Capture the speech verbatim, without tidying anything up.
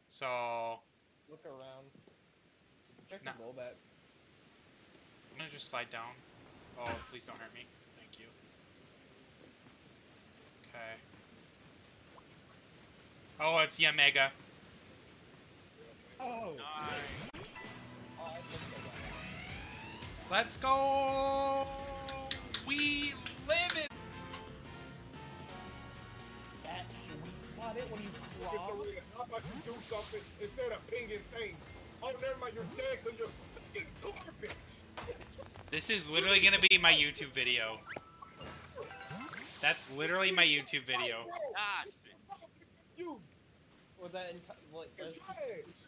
So Look around. Check nah, the goal back. I'm gonna just slide down. Oh, please don't hurt me. Thank you. Okay. Oh, it's Yanmega. Oh! Nice. Oh, I think so. Let's go! We live it! That sweet spot it when you It's crawl. arena. How about you do something instead of pinging things? Oh, never mind, you're dead because you're fucking garbage. This is literally gonna be my YouTube video. That's literally my YouTube video. Bro, Ah, you. Was that in like You're that's trash.